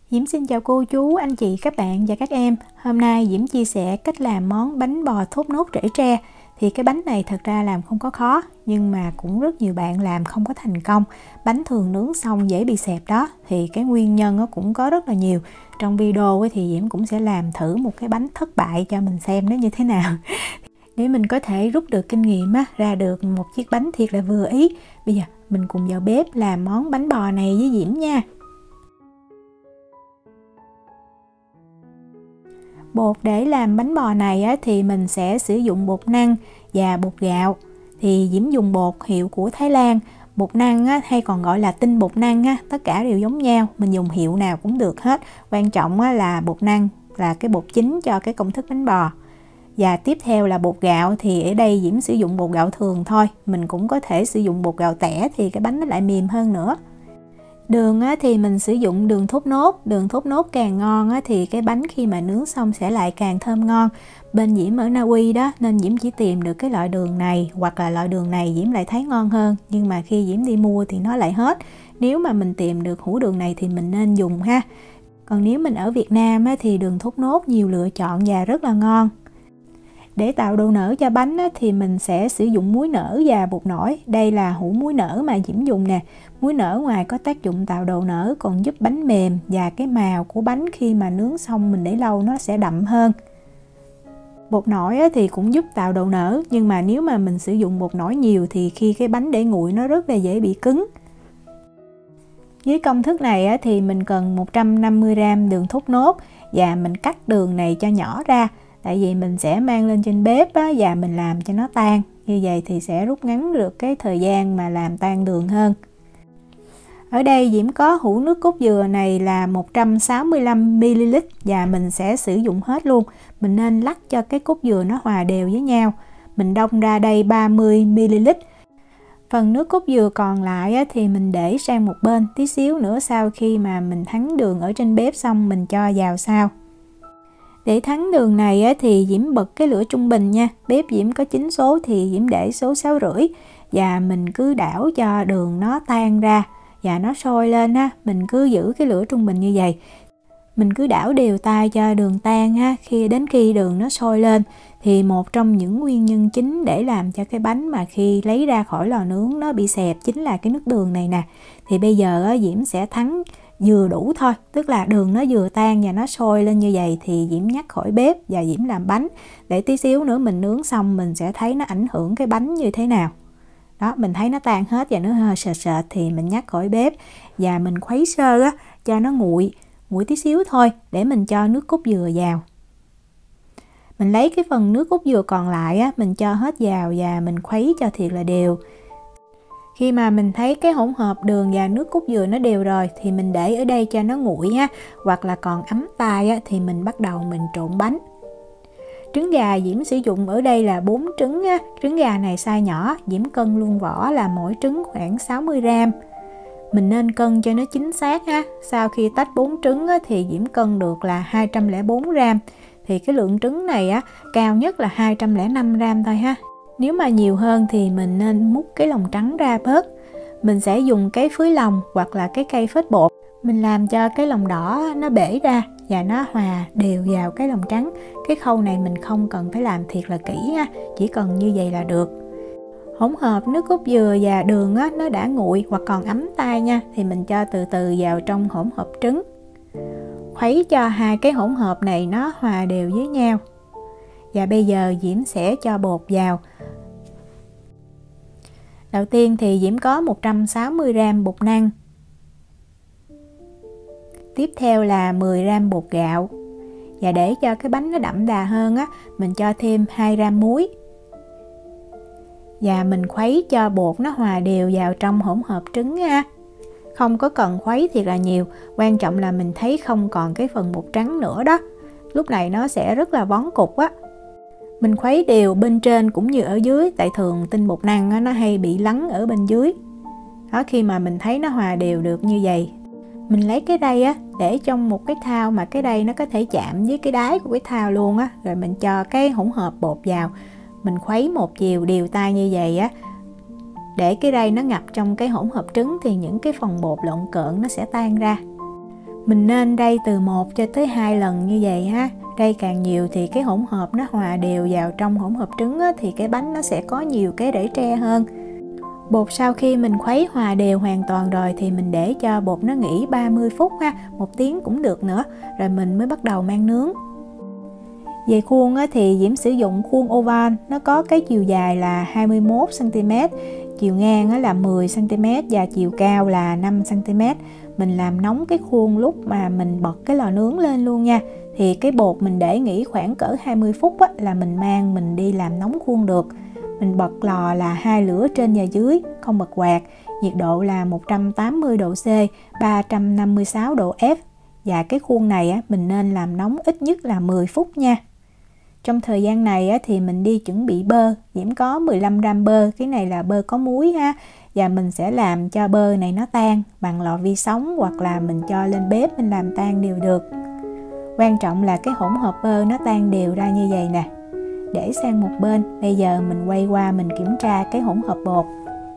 Diễm xin chào cô chú, anh chị, các bạn và các em. Hôm nay Diễm chia sẻ cách làm món bánh bò thốt nốt rễ tre. Thì cái bánh này thật ra làm không có khó, nhưng mà cũng rất nhiều bạn làm không có thành công. Bánh thường nướng xong dễ bị xẹp đó, thì cái nguyên nhân nó cũng có rất là nhiều. Trong video thì Diễm cũng sẽ làm thử một cái bánh thất bại cho mình xem nó như thế nào. Để mình có thể rút được kinh nghiệm ra được một chiếc bánh thiệt là vừa ý. Bây giờ mình cùng vào bếp làm món bánh bò này với Diễm nha. Bột để làm bánh bò này thì mình sẽ sử dụng bột năng và bột gạo. Thì Diễm dùng bột hiệu của Thái Lan. Bột năng hay còn gọi là tinh bột năng, tất cả đều giống nhau. Mình dùng hiệu nào cũng được hết. Quan trọng là bột năng là cái bột chính cho cái công thức bánh bò. Và tiếp theo là bột gạo, thì ở đây Diễm sử dụng bột gạo thường thôi. Mình cũng có thể sử dụng bột gạo tẻ thì cái bánh nó lại mềm hơn nữa. Đường thì mình sử dụng đường thốt nốt. Đường thốt nốt càng ngon thì cái bánh khi mà nướng xong sẽ lại càng thơm ngon. Bên Diễm ở Na Uy đó nên Diễm chỉ tìm được cái loại đường này, hoặc là loại đường này Diễm lại thấy ngon hơn. Nhưng mà khi Diễm đi mua thì nó lại hết. Nếu mà mình tìm được hũ đường này thì mình nên dùng ha. Còn nếu mình ở Việt Nam thì đường thốt nốt nhiều lựa chọn và rất là ngon. Để tạo độ nở cho bánh thì mình sẽ sử dụng muối nở và bột nổi. Đây là hũ muối nở mà Diễm dùng nè. Muối nở ngoài có tác dụng tạo độ nở còn giúp bánh mềm, và cái màu của bánh khi mà nướng xong mình để lâu nó sẽ đậm hơn. Bột nổi thì cũng giúp tạo độ nở, nhưng mà nếu mà mình sử dụng bột nổi nhiều thì khi cái bánh để nguội nó rất là dễ bị cứng. Với công thức này thì mình cần 150g đường thốt nốt, và mình cắt đường này cho nhỏ ra. Tại vì mình sẽ mang lên trên bếp và mình làm cho nó tan. Như vậy thì sẽ rút ngắn được cái thời gian mà làm tan đường hơn. Ở đây Diễm có hũ nước cốt dừa này là 165ml và mình sẽ sử dụng hết luôn. Mình nên lắc cho cái cốt dừa nó hòa đều với nhau. Mình đong ra đây 30ml. Phần nước cốt dừa còn lại thì mình để sang một bên. Tí xíu nữa sau khi mà mình thắng đường ở trên bếp xong mình cho vào sau. Để thắng đường này thì Diễm bật cái lửa trung bình nha. Bếp Diễm có 9 số thì Diễm để số 6,5. Và mình cứ đảo cho đường nó tan ra và nó sôi lên mình cứ giữ cái lửa trung bình như vậy. Mình cứ đảo đều tay cho đường tan đến khi đường nó sôi lên. Thì một trong những nguyên nhân chính để làm cho cái bánh mà khi lấy ra khỏi lò nướng nó bị xẹp chính là cái nước đường này nè. Thì bây giờ Diễm sẽ thắng vừa đủ thôi, tức là đường nó vừa tan và nó sôi lên như vậy thì Diễm nhắc khỏi bếp và Diễm làm bánh. Để tí xíu nữa mình nướng xong mình sẽ thấy nó ảnh hưởng cái bánh như thế nào. Đó, mình thấy nó tan hết và nó hơi sệt sệt thì mình nhắc khỏi bếp và mình khuấy sơ cho nó nguội tí xíu thôi để mình cho nước cốt dừa vào. Mình lấy cái phần nước cốt dừa còn lại mình cho hết vào và mình khuấy cho thiệt là đều. Khi mà mình thấy cái hỗn hợp đường và nước cốt dừa nó đều rồi thì mình để ở đây cho nó nguội hoặc là còn ấm tay thì mình bắt đầu mình trộn bánh. Trứng gà Diễm sử dụng ở đây là 4 trứng Trứng gà này size nhỏ, Diễm cân luôn vỏ là mỗi trứng khoảng 60g. Mình nên cân cho nó chính xác Sau khi tách 4 trứng thì Diễm cân được là 204g. Thì cái lượng trứng này cao nhất là 205g thôi Nếu mà nhiều hơn thì mình nên múc cái lòng trắng ra bớt. Mình sẽ dùng cái phới lòng hoặc là cái cây phết bột. Mình làm cho cái lòng đỏ nó bể ra và nó hòa đều vào cái lòng trắng. Cái khâu này mình không cần phải làm thiệt là kỹ chỉ cần như vậy là được. Hỗn hợp nước cốt dừa và đường nó đã nguội hoặc còn ấm tay nha, thì mình cho từ từ vào trong hỗn hợp trứng. Khuấy cho hai cái hỗn hợp này nó hòa đều với nhau. Và bây giờ Diễm sẽ cho bột vào. Đầu tiên thì Diễm có 160g bột năng. Tiếp theo là 10g bột gạo. Và để cho cái bánh nó đậm đà hơn mình cho thêm 2g muối. Và mình khuấy cho bột nó hòa đều vào trong hỗn hợp trứng Không có cần khuấy thiệt là nhiều, quan trọng là mình thấy không còn cái phần bột trắng nữa đó. Lúc này nó sẽ rất là vón cục Mình khuấy đều bên trên cũng như ở dưới, tại thường tinh bột năng nó hay bị lắng ở bên dưới. Đó, khi mà mình thấy nó hòa đều được như vậy, mình lấy cái đây để trong một cái thau mà cái đây nó có thể chạm với cái đáy của cái thau luôn rồi mình cho cái hỗn hợp bột vào. Mình khuấy một chiều đều tay như vậy để cái đây nó ngập trong cái hỗn hợp trứng thì những cái phần bột lộn cợn nó sẽ tan ra. Mình nên rây từ 1 cho tới 2 lần như vậy ha. Rây càng nhiều thì cái hỗn hợp nó hòa đều vào trong hỗn hợp trứng á, thì cái bánh nó sẽ có nhiều cái rễ tre hơn. Bột sau khi mình khuấy hòa đều hoàn toàn rồi thì mình để cho bột nó nghỉ 30 phút ha, 1 tiếng cũng được nữa, rồi mình mới bắt đầu mang nướng. Về khuôn á, thì Diễm sử dụng khuôn oval, nó có cái chiều dài là 21 cm, chiều ngang á, là 10 cm và chiều cao là 5 cm. Mình làm nóng cái khuôn lúc mà mình bật cái lò nướng lên luôn nha. Thì cái bột mình để nghỉ khoảng cỡ 20 phút á, là mình mang mình đi làm nóng khuôn được. Mình bật lò là 2 lửa trên và dưới, không bật quạt, nhiệt độ là 180 độ C, 356 độ F. Và cái khuôn này á, mình nên làm nóng ít nhất là 10 phút nha. Trong thời gian này á, thì mình đi chuẩn bị bơ. Diễm có 15 gram bơ, cái này là bơ có muối ha. Và mình sẽ làm cho bơ này nó tan bằng lò vi sóng, hoặc là mình cho lên bếp mình làm tan đều được. Quan trọng là cái hỗn hợp bơ nó tan đều ra như vậy nè. Để sang một bên, bây giờ mình quay qua mình kiểm tra cái hỗn hợp bột.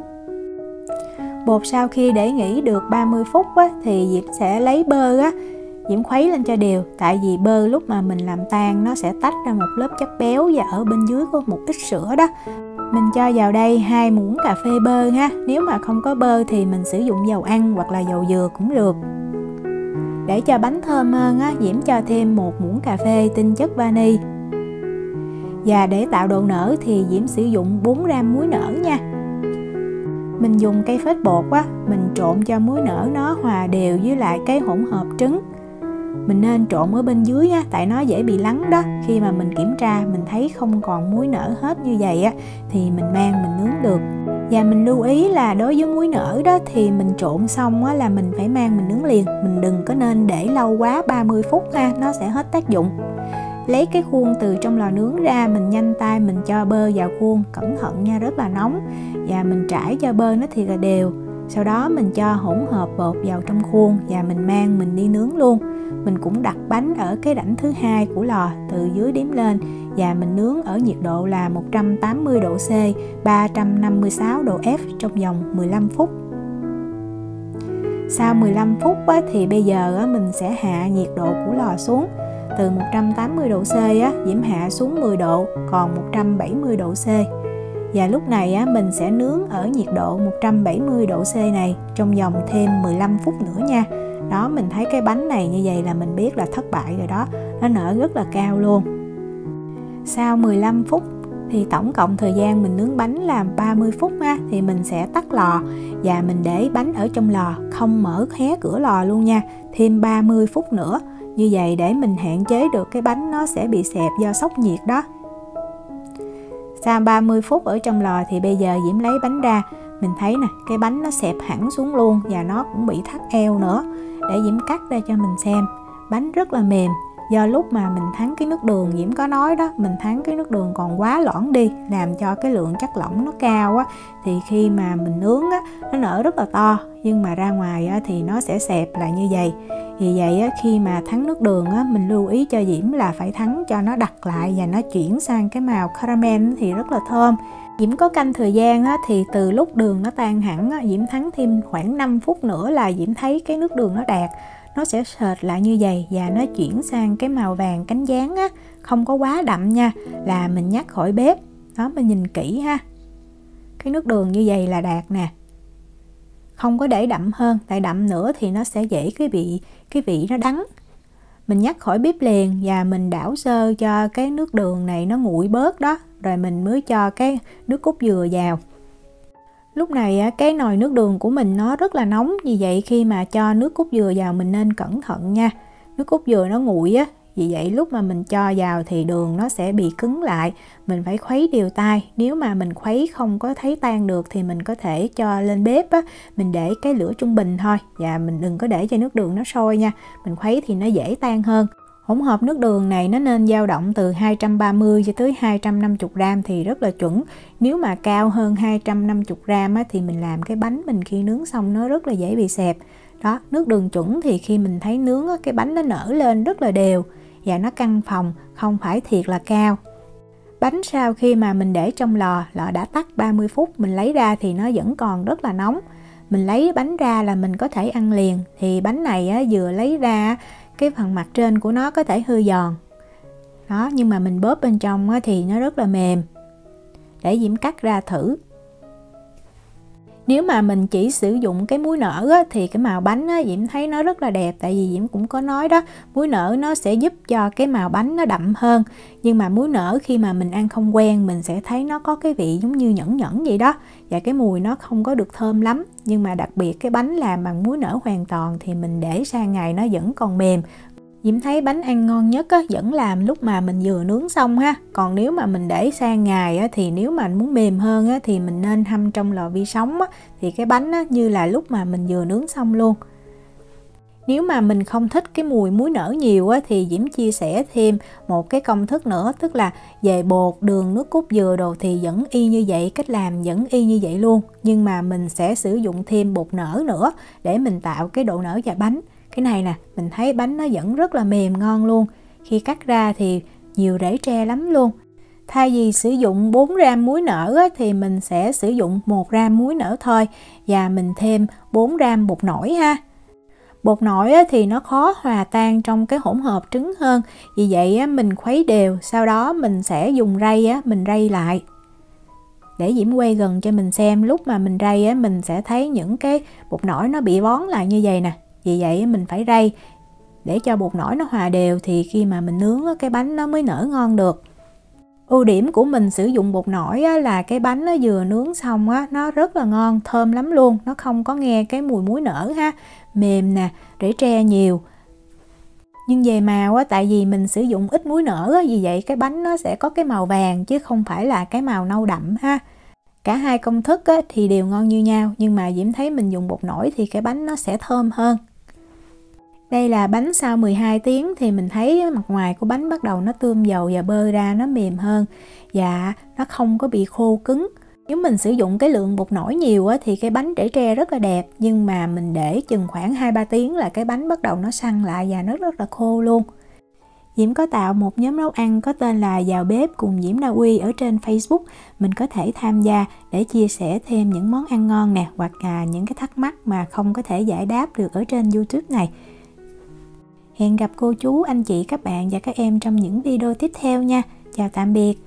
Bột sau khi để nghỉ được 30 phút á, thì Diễm sẽ lấy bơ á, Diễm khuấy lên cho đều. Tại vì bơ lúc mà mình làm tan nó sẽ tách ra một lớp chất béo, và ở bên dưới có một ít sữa đó. Mình cho vào đây 2 muỗng cà phê bơ ha. Nếu mà không có bơ thì mình sử dụng dầu ăn hoặc là dầu dừa cũng được. Để cho bánh thơm hơn á, Diễm cho thêm 1 muỗng cà phê tinh chất vani. Và để tạo độ nở thì Diễm sử dụng 4 gram muối nở nha. Mình dùng cây phết bột á, mình trộn cho muối nở nó hòa đều với lại cái hỗn hợp trứng. Mình nên trộn ở bên dưới á, tại nó dễ bị lắng đó. Khi mà mình kiểm tra mình thấy không còn muối nở hết như vậy á, thì mình mang mình nướng được. Và mình lưu ý là đối với muối nở đó thì mình trộn xong á, là mình phải mang mình nướng liền. Mình đừng có nên để lâu quá 30 phút ha, nó sẽ hết tác dụng. Lấy cái khuôn từ trong lò nướng ra, mình nhanh tay mình cho bơ vào khuôn, cẩn thận nha, rất là nóng. Và mình trải cho bơ nó thiệt là đều. Sau đó mình cho hỗn hợp bột vào trong khuôn và mình mang mình đi nướng luôn. Mình cũng đặt bánh ở cái rãnh thứ 2 của lò từ dưới đếm lên, và mình nướng ở nhiệt độ là 180 độ C, 356 độ F trong vòng 15 phút. Sau 15 phút á, thì bây giờ á, mình sẽ hạ nhiệt độ của lò xuống. Từ 180 độ C á, Diễm hạ xuống 10 độ, còn 170 độ C. Và lúc này á, mình sẽ nướng ở nhiệt độ 170 độ C này trong vòng thêm 15 phút nữa nha. Đó, mình thấy cái bánh này như vậy là mình biết là thất bại rồi đó. Nó nở rất là cao luôn. Sau 15 phút thì tổng cộng thời gian mình nướng bánh là 30 phút ha. Thì mình sẽ tắt lò và mình để bánh ở trong lò, không mở hé cửa lò luôn nha. Thêm 30 phút nữa. Như vậy để mình hạn chế được cái bánh nó sẽ bị xẹp do sốc nhiệt đó. Sau 30 phút ở trong lò thì bây giờ Diễm lấy bánh ra. Mình thấy nè, cái bánh nó xẹp hẳn xuống luôn và nó cũng bị thắt eo nữa. Để Diễm cắt ra cho mình xem. Bánh rất là mềm. Do lúc mà mình thắng cái nước đường, Diễm có nói đó, mình thắng cái nước đường còn quá loãng đi, làm cho cái lượng chất lỏng nó cao á, thì khi mà mình nướng á, nó nở rất là to, nhưng mà ra ngoài á, thì nó sẽ xẹp lại như vậy. Vì vậy á, khi mà thắng nước đường á, mình lưu ý cho Diễm là phải thắng cho nó đặc lại và nó chuyển sang cái màu caramel thì rất là thơm. Diễm có canh thời gian á, thì từ lúc đường nó tan hẳn á, Diễm thắng thêm khoảng 5 phút nữa là Diễm thấy cái nước đường nó đạt. Nó sẽ sệt lại như vậy và nó chuyển sang cái màu vàng cánh gián á, không có quá đậm nha, là mình nhắc khỏi bếp. Đó, mình nhìn kỹ ha. Cái nước đường như vậy là đạt nè. Không có để đậm hơn, tại đậm nữa thì nó sẽ dễ cái vị nó đắng. Mình nhắc khỏi bếp liền và mình đảo sơ cho cái nước đường này nó nguội bớt đó, rồi mình mới cho cái nước cốt dừa vào. Lúc này cái nồi nước đường của mình nó rất là nóng, vì vậy khi mà cho nước cốt dừa vào mình nên cẩn thận nha. Nước cốt dừa nó nguội á, vì vậy lúc mà mình cho vào thì đường nó sẽ bị cứng lại. Mình phải khuấy đều tay. Nếu mà mình khuấy không có thấy tan được thì mình có thể cho lên bếp á, mình để cái lửa trung bình thôi. Và mình đừng có để cho nước đường nó sôi nha. Mình khuấy thì nó dễ tan hơn. Hỗn hợp nước đường này nó nên dao động từ 230 cho tới 250 gram thì rất là chuẩn. Nếu mà cao hơn 250 gram á, thì mình làm cái bánh mình khi nướng xong nó rất là dễ bị xẹp. Đó, nước đường chuẩn thì khi mình thấy nướng á, cái bánh nó nở lên rất là đều và nó căng phồng, không phải thiệt là cao. Bánh sau khi mà mình để trong lò đã tắt 30 phút, mình lấy ra thì nó vẫn còn rất là nóng. mình lấy bánh ra là mình có thể ăn liền. Thì bánh này á, vừa lấy ra cái phần mặt trên của nó có thể hơi giòn đó, nhưng mà mình bóp bên trong á, thì nó rất là mềm. Để Diễm cắt ra thử. Nếu mà mình chỉ sử dụng cái muối nở á, thì cái màu bánh á, Diễm thấy nó rất là đẹp. Tại vì Diễm cũng có nói đó, muối nở nó sẽ giúp cho cái màu bánh nó đậm hơn. Nhưng mà muối nở khi mà mình ăn không quen, mình sẽ thấy nó có cái vị giống như nhẫn nhẫn vậy đó. Và cái mùi nó không có được thơm lắm. Nhưng mà đặc biệt cái bánh làm bằng muối nở hoàn toàn thì mình để sang ngày nó vẫn còn mềm. Diễm thấy bánh ăn ngon nhất á, vẫn làm lúc mà mình vừa nướng xong ha. Còn nếu mà mình để sang ngày á, thì nếu mà muốn mềm hơn á, thì mình nên hâm trong lò vi sóng á, thì cái bánh á, như là lúc mà mình vừa nướng xong luôn. Nếu mà mình không thích cái mùi muối nở nhiều á, thì Diễm chia sẻ thêm một cái công thức nữa. Tức là về bột, đường, nước cốt dừa đồ thì vẫn y như vậy, cách làm vẫn y như vậy luôn. Nhưng mà mình sẽ sử dụng thêm bột nở nữa để mình tạo cái độ nở và bánh. Cái này nè, mình thấy bánh nó vẫn rất là mềm ngon luôn. Khi cắt ra thì nhiều rễ tre lắm luôn. Thay vì sử dụng 4 gram muối nở á, thì mình sẽ sử dụng 1 gram muối nở thôi. Và mình thêm 4 gram bột nổi ha. Bột nổi á, thì nó khó hòa tan trong cái hỗn hợp trứng hơn. Vì vậy á, mình khuấy đều. Sau đó mình sẽ dùng rây á, mình rây lại. Để Diễm quay gần cho mình xem. Lúc mà mình rây á, mình sẽ thấy những cái bột nổi nó bị bón lại như vậy nè. Vì vậy mình phải rây để cho bột nổi nó hòa đều, thì khi mà mình nướng cái bánh nó mới nở ngon được. Ưu điểm của mình sử dụng bột nổi là cái bánh nó vừa nướng xong nó rất là ngon, thơm lắm luôn. Nó không có nghe cái mùi muối nở ha. Mềm nè, rễ tre nhiều. Nhưng về màu tại vì mình sử dụng ít muối nở vì vậy cái bánh nó sẽ có cái màu vàng chứ không phải là cái màu nâu đậm ha. Cả hai công thức thì đều ngon như nhau, nhưng mà Diễm thấy mình dùng bột nổi thì cái bánh nó sẽ thơm hơn. Đây là bánh sau 12 tiếng thì mình thấy mặt ngoài của bánh bắt đầu nó tươm dầu và bơ ra, nó mềm hơn và nó không có bị khô cứng. Nếu mình sử dụng cái lượng bột nổi nhiều thì cái bánh rễ tre rất là đẹp, nhưng mà mình để chừng khoảng 2-3 tiếng là cái bánh bắt đầu nó săn lại và nó rất là khô luôn. Diễm có tạo một nhóm nấu ăn có tên là Vào Bếp cùng Diễm Na Uy ở trên Facebook. Mình có thể tham gia để chia sẻ thêm những món ăn ngon nè, hoặc những cái thắc mắc mà không có thể giải đáp được ở trên YouTube này. Hẹn gặp cô chú, anh chị, các bạn và các em trong những video tiếp theo nha. Chào tạm biệt.